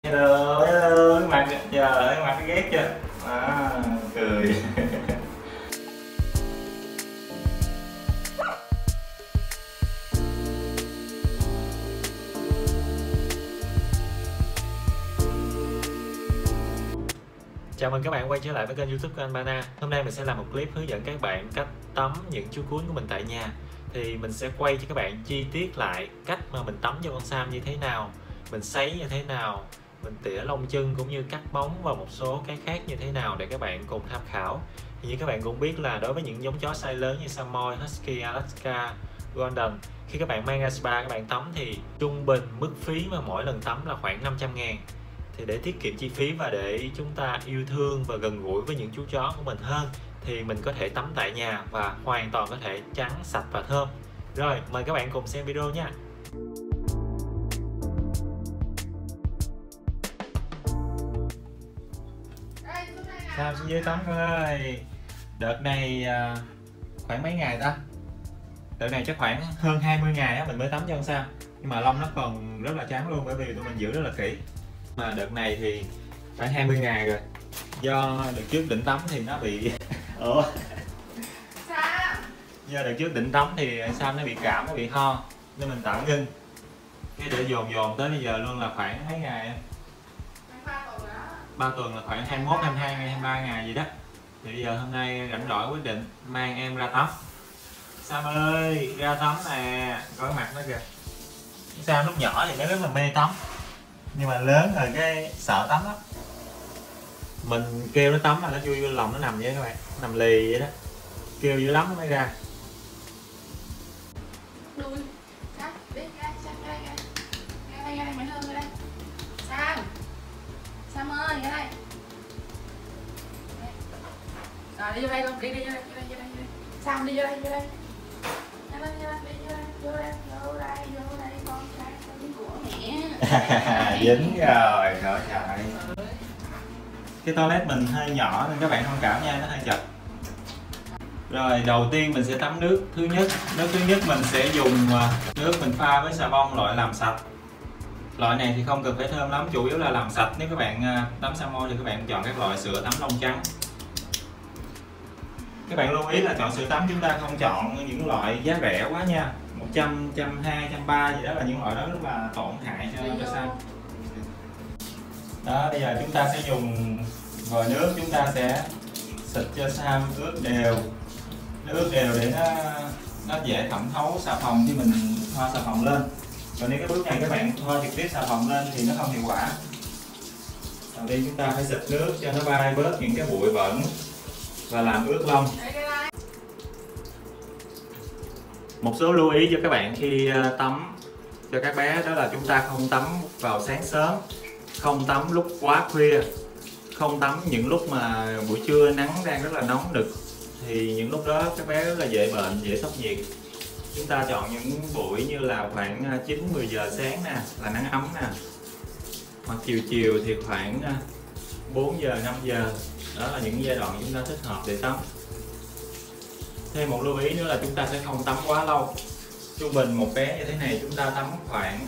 Hello, hello, cái mặt giờ cái mặt cái ghét chưa? Cười. Chào mừng các bạn quay trở lại với kênh YouTube của anh Bana. Hôm nay mình sẽ làm một clip hướng dẫn các bạn cách tắm những chú cún của mình tại nhà. Thì mình sẽ quay cho các bạn chi tiết lại cách mà mình tắm cho con Sam như thế nào, mình sấy như thế nào, mình tỉa lông chân cũng như cắt móng và một số cái khác như thế nào để các bạn cùng tham khảo. Thì như các bạn cũng biết là đối với những giống chó size lớn như Samoyed, Husky, Alaska, Golden, khi các bạn mang ra spa các bạn tắm thì trung bình mức phí mà mỗi lần tắm là khoảng 500.000. Thì để tiết kiệm chi phí và để chúng ta yêu thương và gần gũi với những chú chó của mình hơn thì mình có thể tắm tại nhà và hoàn toàn có thể trắng, sạch và thơm. Rồi, mời các bạn cùng xem video nha. Sao xuống dưới tắm con ơi. Đợt này khoảng mấy ngày ta? Đợt này chắc khoảng hơn 20 ngày mình mới tắm cho con sao. Nhưng mà lông nó còn rất là trắng luôn bởi vì tụi mình giữ rất là kỹ. Mà đợt này thì khoảng 20 ngày rồi. Do đợt trước định tắm thì nó bị Ủa? Sao? Do đợt trước định tắm thì Sam nó bị cảm, nó bị ho nên mình tạm ngưng. Cái để dồn tới bây giờ luôn là khoảng mấy ngày? 3 tuần là khoảng 21, 22 ngày, 23 ngày gì đó. Thì bây giờ hôm nay rảnh rỗi quyết định mang em ra tắm. Sam ơi, ra tắm nè, coi cái mặt nó kìa. Sam lúc nhỏ thì nó rất là mê tắm. Nhưng mà lớn rồi cái sợ tắm lắm. Mình kêu nó tắm là nó chui vô lòng nó nằm vậy các bạn, nằm lì vậy đó. Kêu dữ lắm nó mới ra. Đuôi. Sao? Đi ra, ra đây mày hơn ra đây. Sam. Sam ơi, ra đây. Rồi đi vô đây con, đi vô đây. Sam đi vô đây. Ra đây, vô đây con trai của mẹ. Dính rồi, trời trời. Cái toilet mình hơi nhỏ nên các bạn thông cảm nha, nó hơi chật. Rồi đầu tiên mình sẽ tắm nước thứ nhất. Nước thứ nhất mình sẽ dùng nước mình pha với xà bông loại làm sạch. Loại này thì không cần phải thơm lắm, chủ yếu là làm sạch. Nếu các bạn tắm Samoyed thì các bạn chọn các loại sữa tắm lông trắng. Các bạn lưu ý là chọn sữa tắm chúng ta không chọn những loại giá rẻ quá nha. 100, 120, 130 gì đó là những loại đó rất là tổn hại cho Sam. Đó, bây giờ chúng ta sẽ dùng vòi nước, chúng ta sẽ xịt cho Sam ướt đều. Nó ướt đều để nó dễ thẩm thấu xà phòng khi mình thoa xà phòng lên. Còn nếu cái bước này các bạn thoa trực tiếp xà phòng lên thì nó không hiệu quả. Đầu tiên chúng ta phải xịt nước cho nó bay bớt những cái bụi bẩn và làm ướt lông. Một số lưu ý cho các bạn khi tắm cho các bé đó là chúng ta không tắm vào sáng sớm, không tắm lúc quá khuya, không tắm những lúc mà buổi trưa nắng đang rất là nóng nực thì những lúc đó các bé rất là dễ bệnh, dễ sốc nhiệt. Chúng ta chọn những buổi như là khoảng 9-10 giờ sáng nè, là nắng ấm nè, hoặc chiều thì khoảng 4 giờ, 5 giờ. Đó là những giai đoạn chúng ta thích hợp để tắm. Thêm một lưu ý nữa là chúng ta sẽ không tắm quá lâu. Trung bình một bé như thế này chúng ta tắm khoảng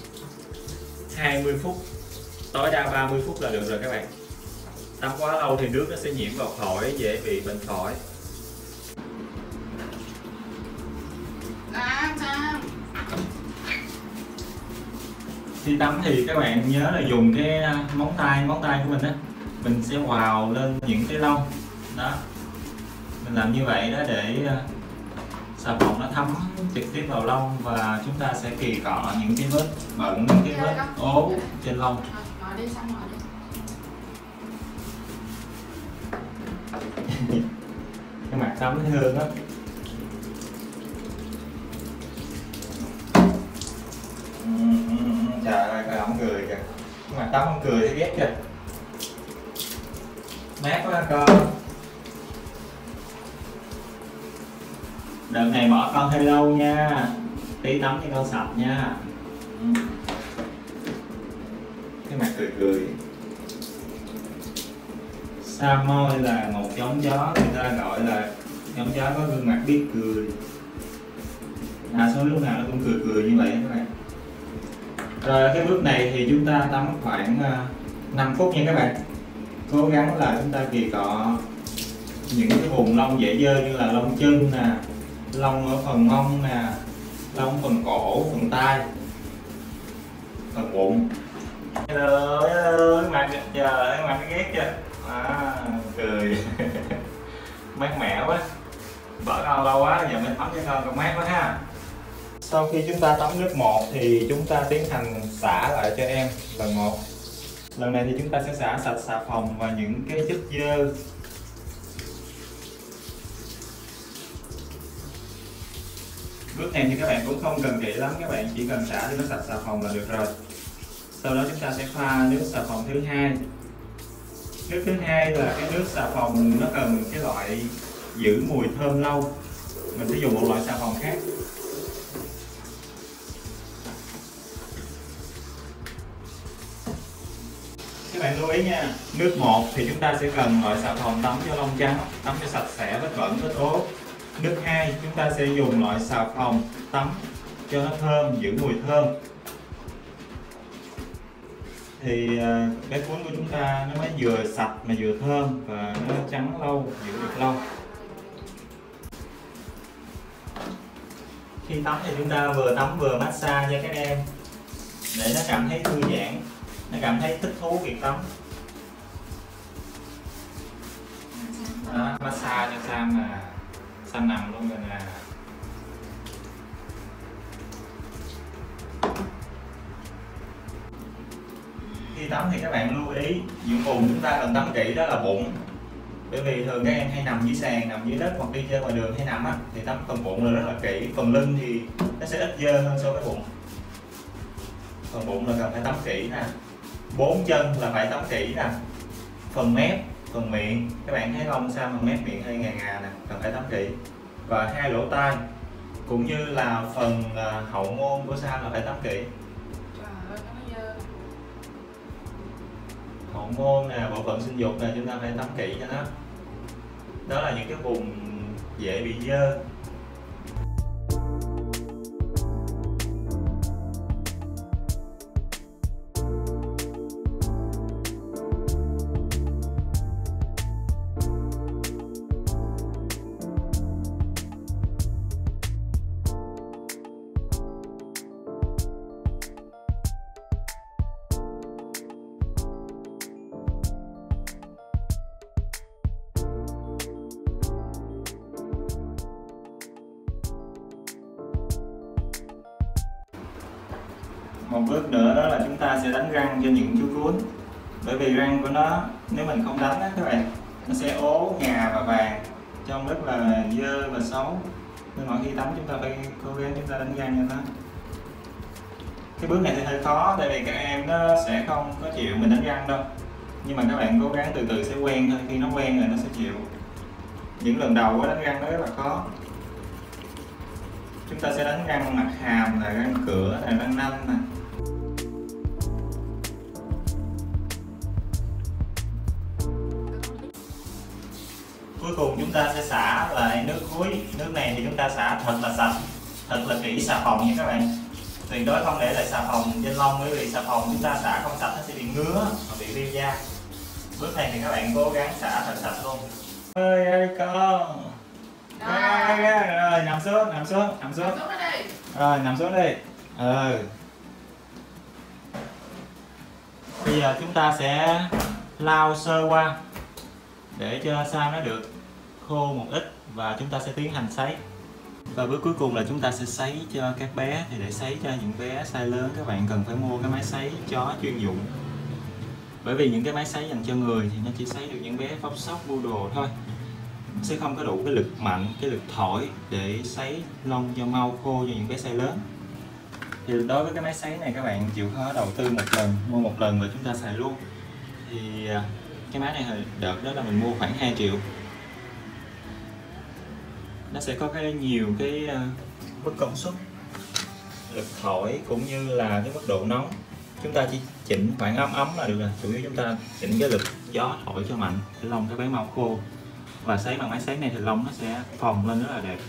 20 phút, tối đa 30 phút là được rồi các bạn. Tắm quá lâu thì nước nó sẽ nhiễm vào phổi, dễ bị bệnh phổi. Khi tắm thì các bạn nhớ là dùng cái móng tay của mình á, mình sẽ quào lên những cái lông đó. Mình làm như vậy đó để xà phòng nó thấm trực tiếp vào lông và chúng ta sẽ kỳ cọ những cái vết bẩn, những cái vết ố trên lông. Cái mặt tắm nó hương á. Trời ơi, coi ổng cười kìa. Cái mặt tắm ổng cười thấy ghét kìa. Mát quá con. Đợt này bỏ con hơi lâu nha. Tí tắm cho con sạch nha. Cái mặt cười. Samoyed là một giống chó người ta gọi là giống chó có gương mặt biết cười. Đa số lúc nào nó cũng cười như vậy các bạn. Rồi cái bước này thì chúng ta tắm khoảng 5 phút nha các bạn. Cố gắng là chúng ta kỳ cọ những cái vùng lông dễ dơ như là lông chân nè, lông ở phần mông nè, lông phần cổ, phần tai, phần bụng. Hello, hello, cái mặt chờ, cái mặt ghét chưa? Cười. Mát mẻ quá. Vợ con lâu quá, giờ mình tắm cho con còn mát quá ha. Sau khi chúng ta tắm nước 1 thì chúng ta tiến hành xả lại cho em lần 1. Lần này thì chúng ta sẽ xả sạch xà phòng và những cái chất dơ. Bước này thì các bạn cũng không cần kỹ lắm, các bạn chỉ cần xả cho nó sạch xà phòng là được rồi. Sau đó chúng ta sẽ pha nước xà phòng thứ hai. Nước thứ hai là cái nước xà phòng nó cần cái loại giữ mùi thơm lâu. Mình sẽ dùng một loại xà phòng khác. Các bạn lưu ý nha, nước 1 thì chúng ta sẽ cần loại xà phòng tắm cho lông trắng, tắm cho sạch sẽ, vết bẩn, vết ố. Nước 2 chúng ta sẽ dùng loại xà phòng tắm cho nó thơm, giữ mùi thơm. Thì cái cuốn của chúng ta nó mới vừa sạch mà vừa thơm và nó trắng lâu, giữ được lâu. Khi tắm thì chúng ta vừa tắm vừa massage cho các em để nó cảm thấy thư giãn, nó cảm thấy thích thú việc tắm. Đó, massage cho Sam nè, Sam nằm luôn rồi nè. Khi tắm thì các bạn lưu ý những vùng chúng ta cần tắm kỹ đó là bụng. Bởi vì thường các em hay nằm dưới sàn, nằm dưới đất hoặc đi chơi ngoài đường hay nằm á, thì tắm phần bụng là rất là kỹ. Phần lưng thì nó sẽ ít dơ hơn so với bụng. Phần bụng là cần phải tắm kỹ nè. 4 chân là phải tắm kỹ nè. Phần mép, phần miệng, các bạn thấy lông sao mà mép miệng hơi ngà ngà nè, cần phải tắm kỹ. Và 2 lỗ tai cũng như là phần hậu môn của Sam là phải tắm kỹ. Hậu môn nè, bộ phận sinh dục nè, chúng ta phải tắm kỹ cho nó. Đó là những cái vùng dễ bị dơ. Một bước nữa đó là chúng ta sẽ đánh răng cho những chú cún. Bởi vì răng của nó nếu mình không đánh á các bạn, nó sẽ ố, ngà và vàng, trông rất là dơ và xấu. Nên mỗi khi tắm chúng ta phải cố gắng chúng ta đánh răng cho nó. Cái bước này thì hơi khó, tại vì các em nó sẽ không có chịu mình đánh răng đâu. Nhưng mà các bạn cố gắng từ từ sẽ quen thôi, khi nó quen rồi nó sẽ chịu. Những lần đầu đánh răng nó rất là khó. Chúng ta sẽ đánh răng mặt hàm, là răng cửa, là răng nanh nè. Cuối cùng chúng ta sẽ xả lại nước cuối. Nước này thì chúng ta xả thật là sạch, thật là kỹ xà phòng nha các bạn. Tuyệt đối không để lại xà phòng trên lông, bởi vì xà phòng chúng ta xả không sạch nó sẽ bị ngứa và bị viêm da. Bước này thì các bạn cố gắng xả thật sạch luôn. Ơi ơi con. Rồi nằm xuống, nằm xuống, nằm xuống. Rồi nằm xuống đi. Bây giờ chúng ta sẽ lau sơ qua để cho Sam nó được khô một ít và chúng ta sẽ tiến hành sấy. Và bước cuối cùng là chúng ta sẽ sấy cho các bé. Thì để sấy cho những bé size lớn các bạn cần phải mua cái máy sấy chó chuyên dụng. Bởi vì những cái máy sấy dành cho người thì nó chỉ sấy được những bé phốc sóc, poodle thôi. Nó sẽ không có đủ cái lực mạnh, cái lực thổi để sấy lông cho mau khô cho những bé size lớn. Thì đối với cái máy sấy này các bạn chịu khó đầu tư một lần, mua một lần và chúng ta xài luôn. Thì cái máy này hồi đợt đó là mình mua khoảng 2 triệu. Nó sẽ có nhiều cái mức công suất, lực thổi cũng như là cái mức độ nóng. Chúng ta chỉ chỉnh khoảng ấm là được rồi. Chủ yếu chúng ta chỉnh cái lực gió thổi cho mạnh để lông các bé mau khô. Và sấy bằng máy sấy này thì lông nó sẽ phồng lên rất là đẹp.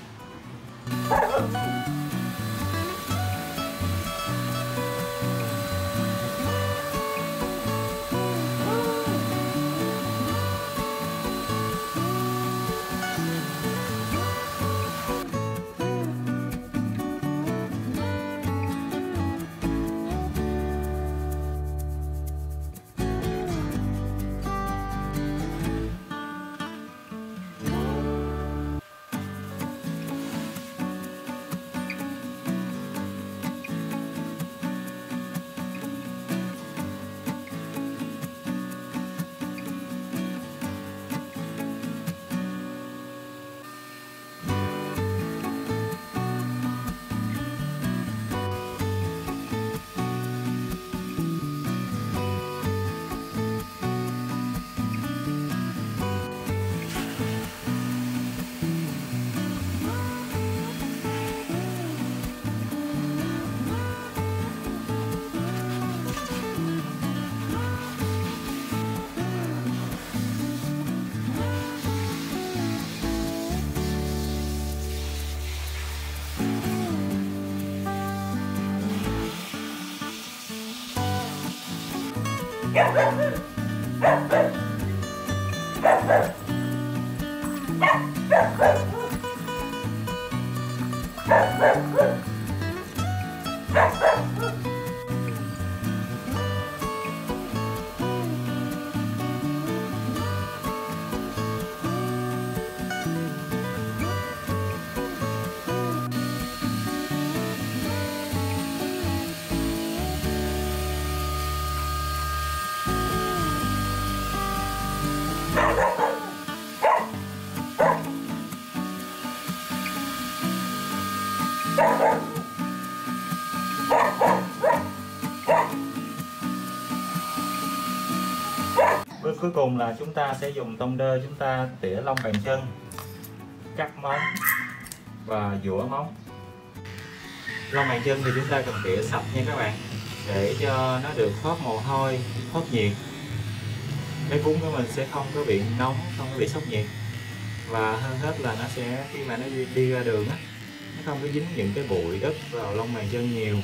Bước cuối cùng là chúng ta sẽ dùng tông đơ chúng ta tỉa lông bàn chân, cắt móng và dũa móng. Lông bàn chân thì chúng ta cần tỉa sạch nha các bạn, để cho nó được thoát mồ hôi, thoát nhiệt. Cái bún của mình sẽ không có bị nóng, không có bị sốc nhiệt. Và hơn hết là nó sẽ, khi mà nó đi ra đường á, nó không có dính những cái bụi đất vào lông bàn chân nhiều.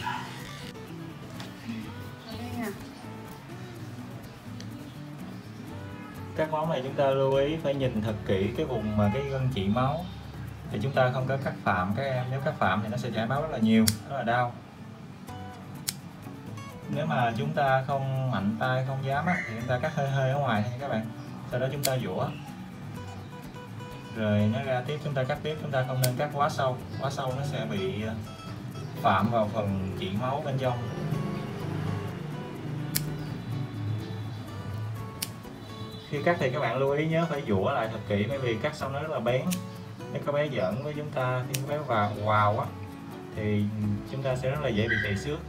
Các móng này chúng ta lưu ý phải nhìn thật kỹ cái vùng mà cái gân chỉ máu, thì chúng ta không có cắt phạm các em. Nếu cắt phạm thì nó sẽ chảy máu rất là nhiều, rất là đau. Nếu mà chúng ta không mạnh tay, không dám á, thì chúng ta cắt hơi hơi ở ngoài thôi các bạn. Sau đó chúng ta dũa, rồi nó ra tiếp chúng ta cắt tiếp. Chúng ta không nên cắt quá sâu nó sẽ bị phạm vào phần chỉ máu bên trong. Khi cắt thì các bạn lưu ý nhớ phải dũa lại thật kỹ, bởi vì cắt xong nó rất là bén. Nếu có bé giỡn với chúng ta, khi có bé vào á, thì chúng ta sẽ rất là dễ bị trầy xước.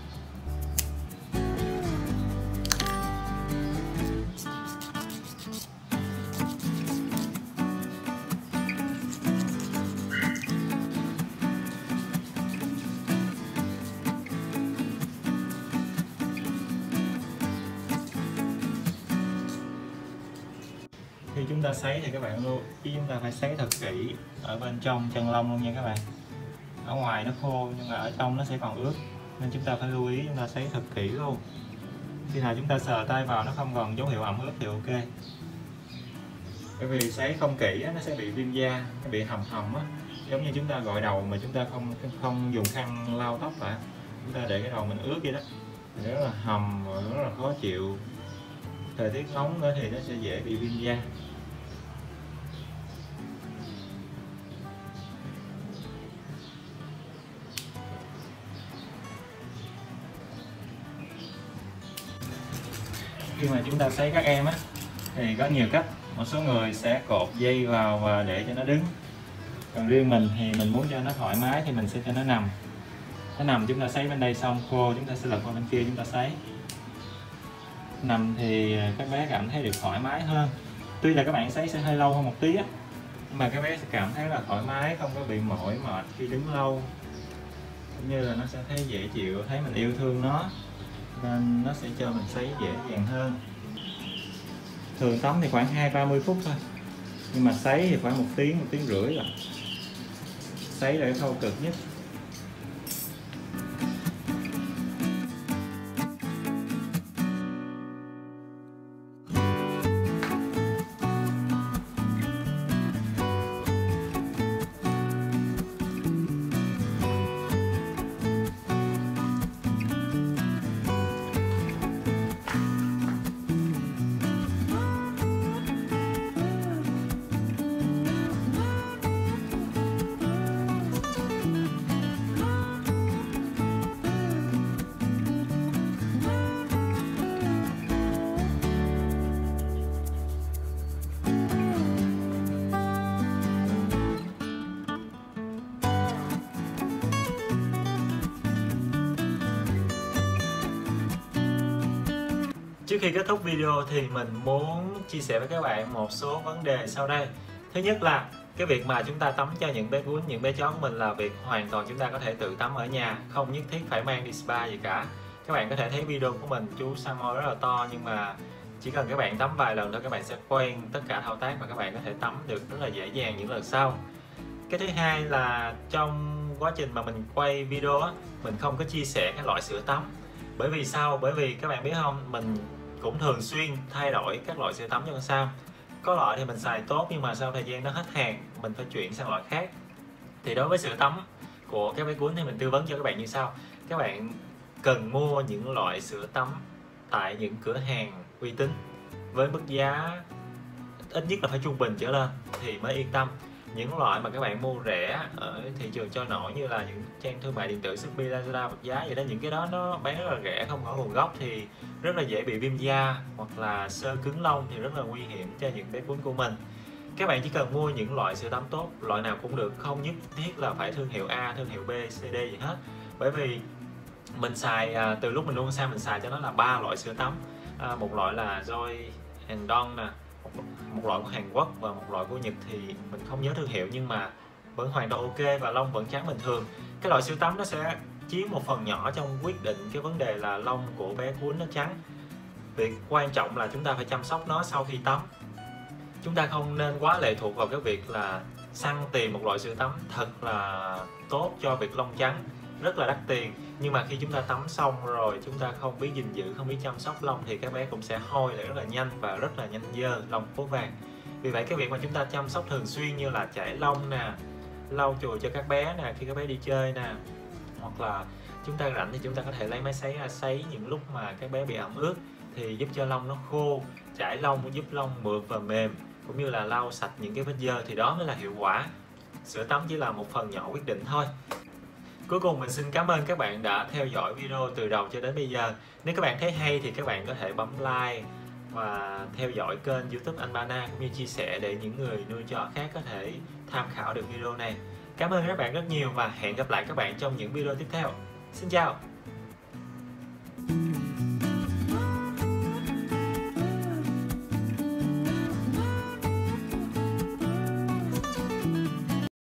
Khi chúng ta sấy thì các bạn lưu ý chúng ta phải sấy thật kỹ ở bên trong chân lông luôn nha các bạn. Ở ngoài nó khô nhưng mà ở trong nó sẽ còn ướt, nên chúng ta phải lưu ý chúng ta sấy thật kỹ luôn. Khi nào chúng ta sờ tay vào nó không còn dấu hiệu ẩm ướt thì ok. Bởi vì sấy không kỹ nó sẽ bị viêm da, nó bị hầm á, giống như chúng ta gội đầu mà chúng ta không dùng khăn lau tóc lại, chúng ta để cái đầu mình ướt vậy đó, thì rất là hầm và rất là khó chịu. Thời tiết nóng nữa thì nó sẽ dễ bị viêm da. Khi mà chúng ta sấy các em á, thì có nhiều cách. Một số người sẽ cột dây vào và để cho nó đứng. Còn riêng mình thì mình muốn cho nó thoải mái thì mình sẽ cho nó nằm. Nó nằm chúng ta sấy bên đây xong khô chúng ta sẽ lật qua bên kia chúng ta sấy. Nằm thì các bé cảm thấy được thoải mái hơn. Tuy là các bạn sấy sẽ hơi lâu hơn một tí á, nhưng mà các bé sẽ cảm thấy là thoải mái, không có bị mỏi mệt khi đứng lâu. Cũng như là nó sẽ thấy dễ chịu, thấy mình yêu thương nó, nên nó sẽ cho mình sấy dễ dàng hơn. Thường tắm thì khoảng 20-30 phút thôi, nhưng mà sấy thì khoảng 1 tiếng rưỡi rồi. Sấy là cái khâu cực nhất. Trước khi kết thúc video thì mình muốn chia sẻ với các bạn một số vấn đề sau đây. Thứ nhất là cái việc mà chúng ta tắm cho những bé cún, những bé chó của mình là việc hoàn toàn chúng ta có thể tự tắm ở nhà, không nhất thiết phải mang đi spa gì cả. Các bạn có thể thấy video của mình, chú Samoy rất là to, nhưng mà chỉ cần các bạn tắm vài lần thôi các bạn sẽ quen tất cả thao tác và các bạn có thể tắm được rất là dễ dàng những lần sau. Cái thứ hai là trong quá trình mà mình quay video á, mình không có chia sẻ cái loại sữa tắm. Bởi vì sao? Bởi vì các bạn biết không, mình cũng thường xuyên thay đổi các loại sữa tắm cho con Sam. Có loại thì mình xài tốt nhưng mà sau thời gian nó hết hàng, mình phải chuyển sang loại khác. Thì đối với sữa tắm của các bé cuốn thì mình tư vấn cho các bạn như sau. Các bạn cần mua những loại sữa tắm tại những cửa hàng uy tín với mức giá ít nhất là phải trung bình trở lên thì mới yên tâm. Những loại mà các bạn mua rẻ ở thị trường trôi nổi như là những trang thương mại điện tử Shopee, Lazada, vật giá vậy đó, những cái đó nó bán rất là rẻ, không có nguồn gốc thì rất là dễ bị viêm da hoặc là xơ cứng lông, thì rất là nguy hiểm cho những bé cuốn của mình. Các bạn chỉ cần mua những loại sữa tắm tốt, loại nào cũng được, không nhất thiết là phải thương hiệu A, thương hiệu B, C, D gì hết. Bởi vì mình xài từ lúc mình nuôi Sam mình xài cho nó là 3 loại sữa tắm. Một loại là Joy and Don nè, một loại của Hàn Quốc và một loại của Nhật thì mình không nhớ thương hiệu, nhưng mà vẫn hoàn toàn ok và lông vẫn trắng bình thường. Cái loại sữa tắm nó sẽ chiếm một phần nhỏ trong quyết định cái vấn đề là lông của bé cuốn nó trắng. Việc quan trọng là chúng ta phải chăm sóc nó sau khi tắm. Chúng ta không nên quá lệ thuộc vào cái việc là săn tìm một loại sữa tắm thật là tốt cho việc lông trắng, rất là đắt tiền, nhưng mà khi chúng ta tắm xong rồi chúng ta không biết gìn giữ, không biết chăm sóc lông thì các bé cũng sẽ hôi lại rất là nhanh và rất là nhanh dơ, lông phố vàng. Vì vậy cái việc mà chúng ta chăm sóc thường xuyên như là chải lông nè, lau chùi cho các bé nè khi các bé đi chơi nè, hoặc là chúng ta rảnh thì chúng ta có thể lấy máy sấy ra sấy những lúc mà các bé bị ẩm ướt thì giúp cho lông nó khô, chải lông giúp lông mượt và mềm, cũng như là lau sạch những cái vết dơ, thì đó mới là hiệu quả. Sữa tắm chỉ là một phần nhỏ quyết định thôi. Cuối cùng mình xin cảm ơn các bạn đã theo dõi video từ đầu cho đến bây giờ. Nếu các bạn thấy hay thì các bạn có thể bấm like và theo dõi kênh YouTube Anh Ba Na, cũng như chia sẻ để những người nuôi chó khác có thể tham khảo được video này. Cảm ơn các bạn rất nhiều và hẹn gặp lại các bạn trong những video tiếp theo. Xin chào!